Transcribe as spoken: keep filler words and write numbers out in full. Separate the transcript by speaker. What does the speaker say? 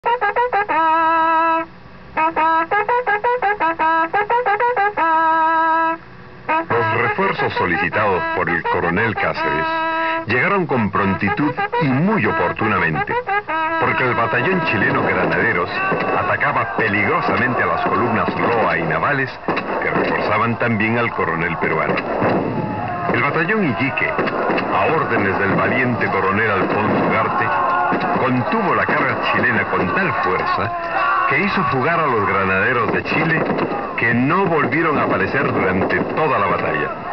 Speaker 1: Los refuerzos solicitados por el coronel Cáceres llegaron con prontitud y muy oportunamente, porque el batallón chileno Granaderos atacaba peligrosamente a las columnas Roa y Navales, que reforzaban también al coronel peruano. El batallón Iquique, a órdenes del valiente coronel Alfonso Ugarte, contuvo la carga chilena con tal fuerza que hizo fugar a los granaderos de Chile, que no volvieron a aparecer durante toda la batalla.